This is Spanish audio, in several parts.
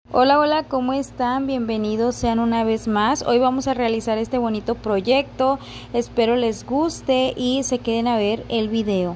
Hola, hola, ¿cómo están? Bienvenidos sean una vez más. Hoy vamos a realizar este bonito proyecto. Espero les guste y se queden a ver el video.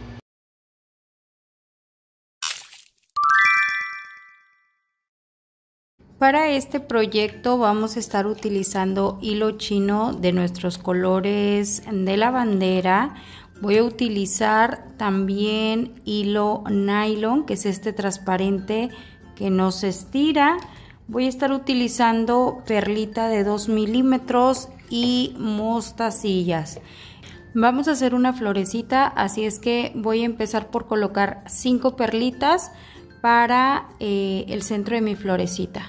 Para este proyecto vamos a estar utilizando hilo chino de nuestros colores de la bandera. Voy a utilizar también hilo nylon, que es este transparente que no se estira. Voy a estar utilizando perlita de 2 milímetros y mostacillas. Vamos a hacer una florecita, así es que voy a empezar por colocar 5 perlitas para el centro de mi florecita.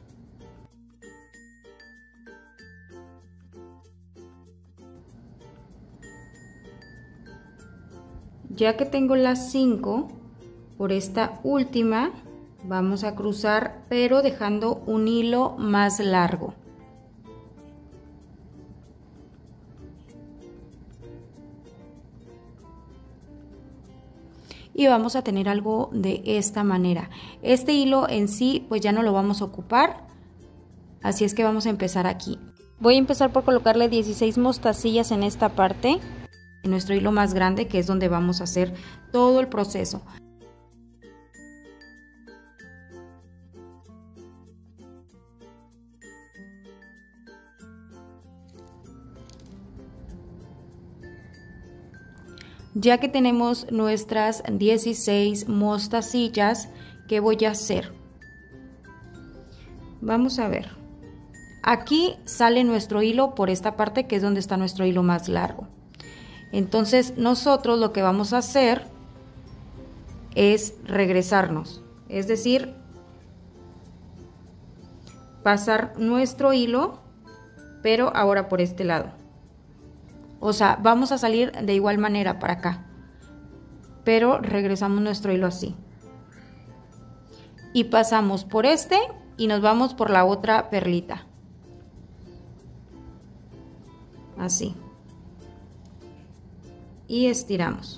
Ya que tengo las 5, por esta última vamos a cruzar, pero dejando un hilo más largo. Y vamos a tener algo de esta manera. Este hilo en sí pues ya no lo vamos a ocupar, así es que vamos a empezar aquí. Voy a empezar por colocarle 16 mostacillas en esta parte, en nuestro hilo más grande, que es donde vamos a hacer todo el proceso. Ya que tenemos nuestras 16 mostacillas, ¿qué voy a hacer? Vamos a ver. Aquí sale nuestro hilo por esta parte, que es donde está nuestro hilo más largo. Entonces nosotros lo que vamos a hacer es regresarnos, es decir, pasar nuestro hilo, pero ahora por este lado. O sea, vamos a salir de igual manera para acá, pero regresamos nuestro hilo así. Y pasamos por este y nos vamos por la otra perlita. Así. Y estiramos.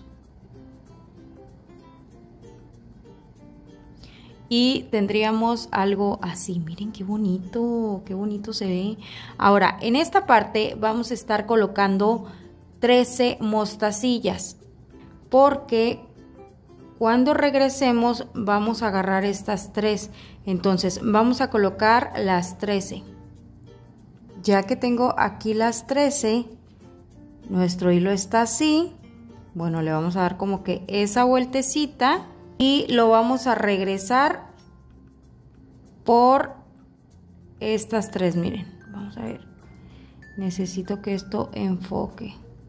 Y tendríamos algo así. Miren qué bonito se ve. Ahora, en esta parte vamos a estar colocando 13 mostacillas, porque cuando regresemos vamos a agarrar estas 3. Entonces vamos a colocar las 13. Ya que tengo aquí las 13, nuestro hilo está así. Bueno, le vamos a dar como que esa vueltecita y lo vamos a regresar por estas 3. Miren, vamos a ver, necesito que esto enfoque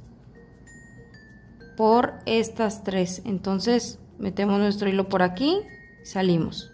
por estas 3. Entonces metemos nuestro hilo por aquí, salimos.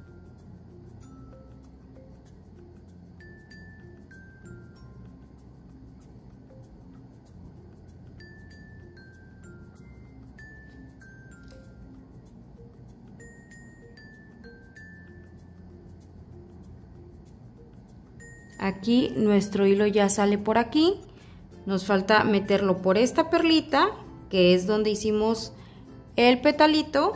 Aquí nuestro hilo ya sale por aquí. Nos falta meterlo por esta perlita, que es donde hicimos el petalito.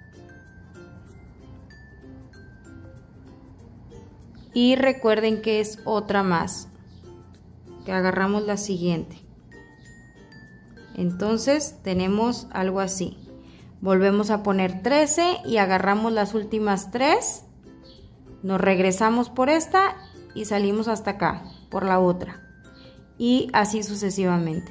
Y recuerden que es otra más, que agarramos la siguiente. Entonces tenemos algo así. Volvemos a poner 13 y agarramos las últimas 3. Nos regresamos por esta y salimos hasta acá, por la otra. Y así sucesivamente.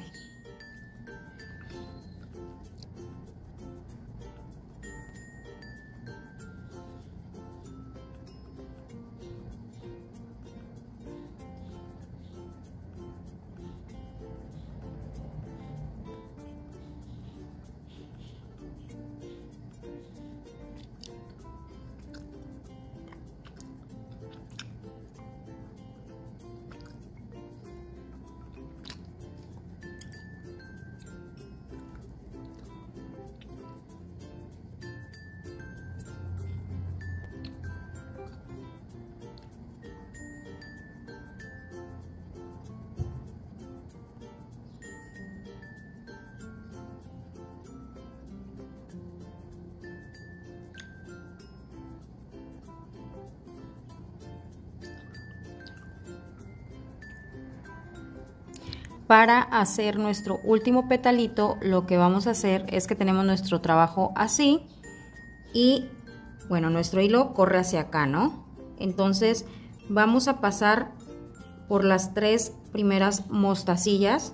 Para hacer nuestro último petalito, lo que vamos a hacer es que tenemos nuestro trabajo así y bueno, nuestro hilo corre hacia acá, ¿no? Entonces vamos a pasar por las 3 primeras mostacillas,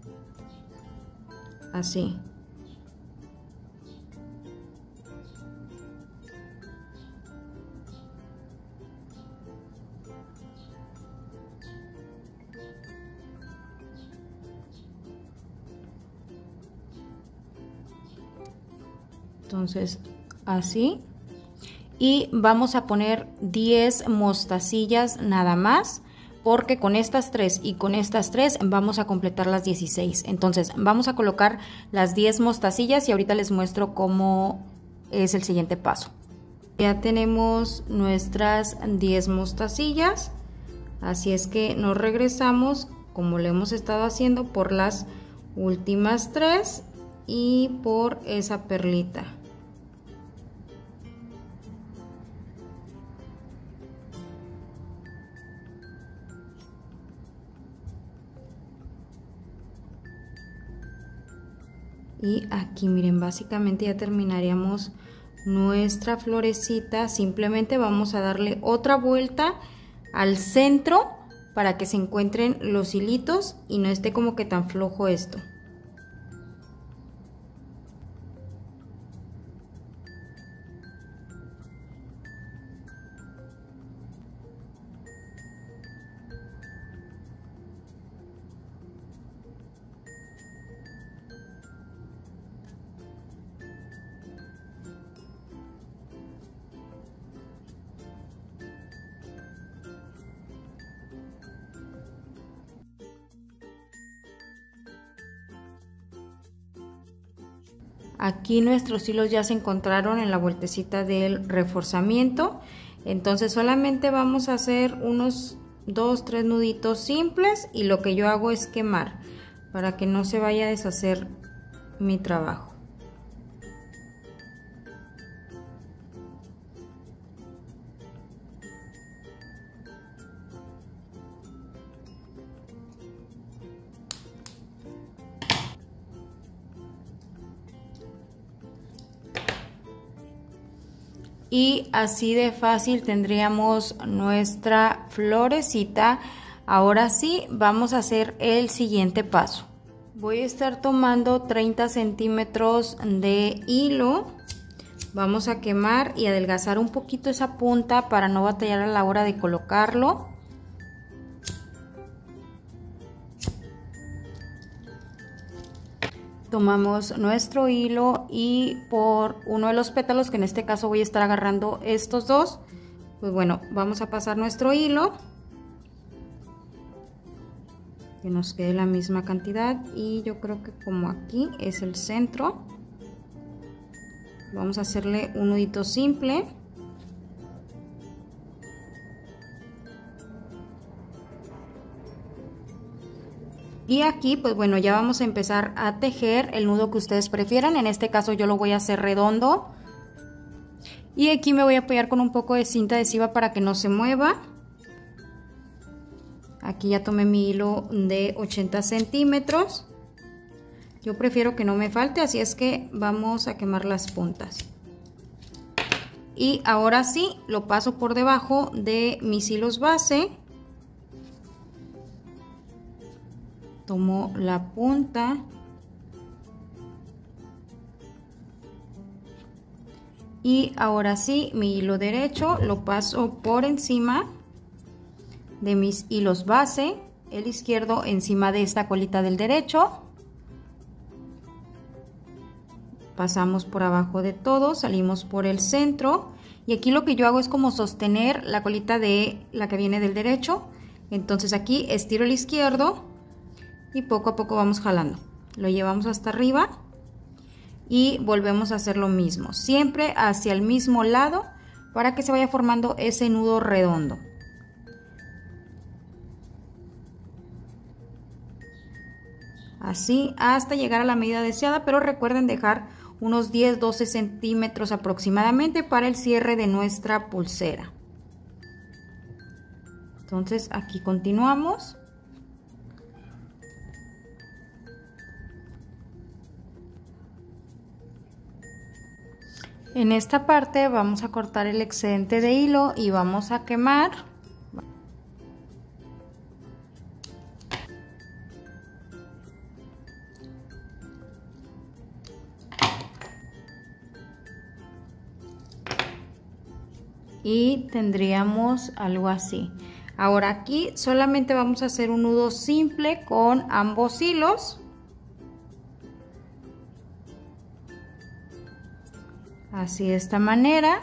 así. Entonces así, y vamos a poner 10 mostacillas nada más, porque con estas 3 y con estas 3 vamos a completar las 16. Entonces vamos a colocar las 10 mostacillas y ahorita les muestro cómo es el siguiente paso. Ya tenemos nuestras 10 mostacillas, así es que nos regresamos como lo hemos estado haciendo por las últimas 3 y por esa perlita. Y aquí miren, básicamente ya terminaríamos nuestra florecita. Simplemente vamos a darle otra vuelta al centro para que se encuentren los hilitos y no esté como que tan flojo esto. Aquí nuestros hilos ya se encontraron en la vueltecita del reforzamiento, entonces solamente vamos a hacer unos 2-3 nuditos simples y lo que yo hago es quemar para que no se vaya a deshacer mi trabajo. Y así de fácil tendríamos nuestra florecita. Ahora sí, vamos a hacer el siguiente paso. Voy a estar tomando 30 centímetros de hilo. Vamos a quemar y adelgazar un poquito esa punta para no batallar a la hora de colocarlo. Tomamos nuestro hilo y por uno de los pétalos, que en este caso voy a estar agarrando estos dos, pues bueno, vamos a pasar nuestro hilo, que nos quede la misma cantidad, y yo creo que como aquí es el centro, vamos a hacerle un nudito simple. Y aquí pues bueno, ya vamos a empezar a tejer el nudo que ustedes prefieran. En este caso yo lo voy a hacer redondo. Y aquí me voy a apoyar con un poco de cinta adhesiva para que no se mueva. Aquí ya tomé mi hilo de 80 centímetros. Yo prefiero que no me falte, así es que vamos a quemar las puntas. Y ahora sí, lo paso por debajo de mis hilos base. Tomo la punta y ahora sí mi hilo derecho lo paso por encima de mis hilos base, el izquierdo encima de esta colita del derecho, pasamos por abajo de todo, salimos por el centro y aquí lo que yo hago es como sostener la colita de la que viene del derecho. Entonces aquí estiro el izquierdo y poco a poco vamos jalando, lo llevamos hasta arriba y volvemos a hacer lo mismo, siempre hacia el mismo lado para que se vaya formando ese nudo redondo. Así hasta llegar a la medida deseada, pero recuerden dejar unos 10-12 centímetros aproximadamente para el cierre de nuestra pulsera. Entonces aquí continuamos. En esta parte vamos a cortar el excedente de hilo y vamos a quemar. Y tendríamos algo así. Ahora aquí solamente vamos a hacer un nudo simple con ambos hilos. Así de esta manera.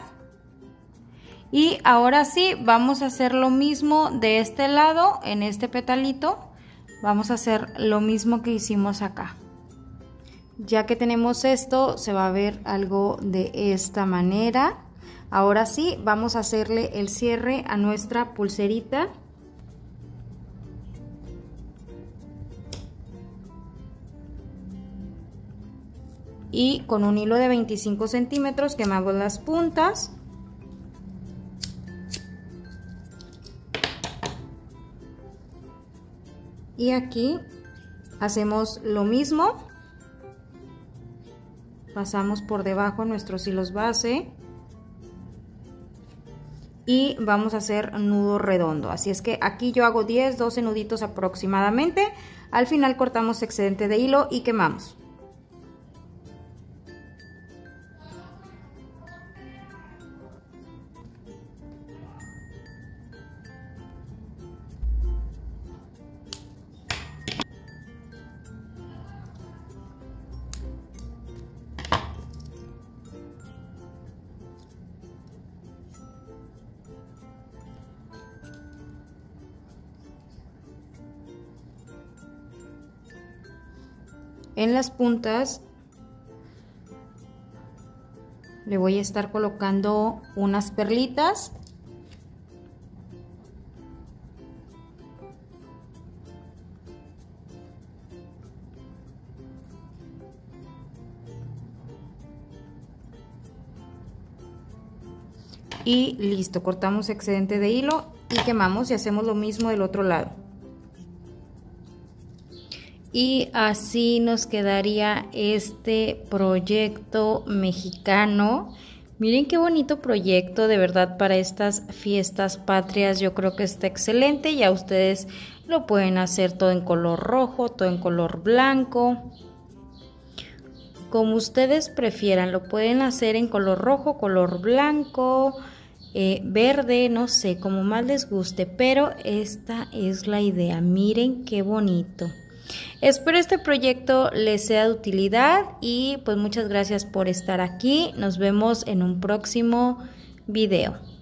Y ahora sí vamos a hacer lo mismo de este lado, en este petalito. Vamos a hacer lo mismo que hicimos acá. Ya que tenemos esto, se va a ver algo de esta manera. Ahora sí, vamos a hacerle el cierre a nuestra pulserita. Y con un hilo de 25 centímetros quemamos las puntas. Y aquí hacemos lo mismo. Pasamos por debajo nuestros hilos base. Y vamos a hacer nudo redondo, así es que aquí yo hago 10-12 nuditos aproximadamente. Al final cortamos excedente de hilo y quemamos. En las puntas le voy a estar colocando unas perlitas. Y listo, cortamos excedente de hilo y quemamos y hacemos lo mismo del otro lado. Y así nos quedaría este proyecto mexicano. Miren qué bonito proyecto, de verdad, para estas fiestas patrias. Yo creo que está excelente. Ya ustedes lo pueden hacer todo en color rojo, todo en color blanco, como ustedes prefieran. Lo pueden hacer en color rojo, color blanco, verde, no sé, como más les guste, pero esta es la idea. Miren qué bonito. Espero este proyecto les sea de utilidad y pues muchas gracias por estar aquí. Nos vemos en un próximo video.